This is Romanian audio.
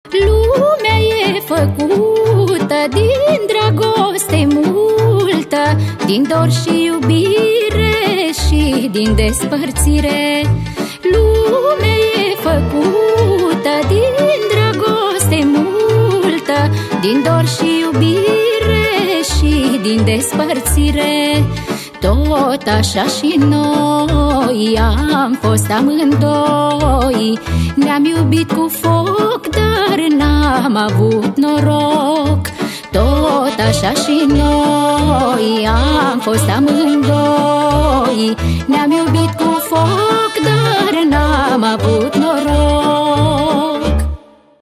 Lumea e făcută din dragoste multă, din dor și iubire și din despărțire. Lumea e făcută din dragoste multă, din dor și iubire și din despărțire. Tot așa și noi am fost amândoi, ne-am iubit cu foc, dar n-am avut noroc. Tot așa și noi am fost amândoi, ne-am iubit cu foc, dar n-am avut noroc.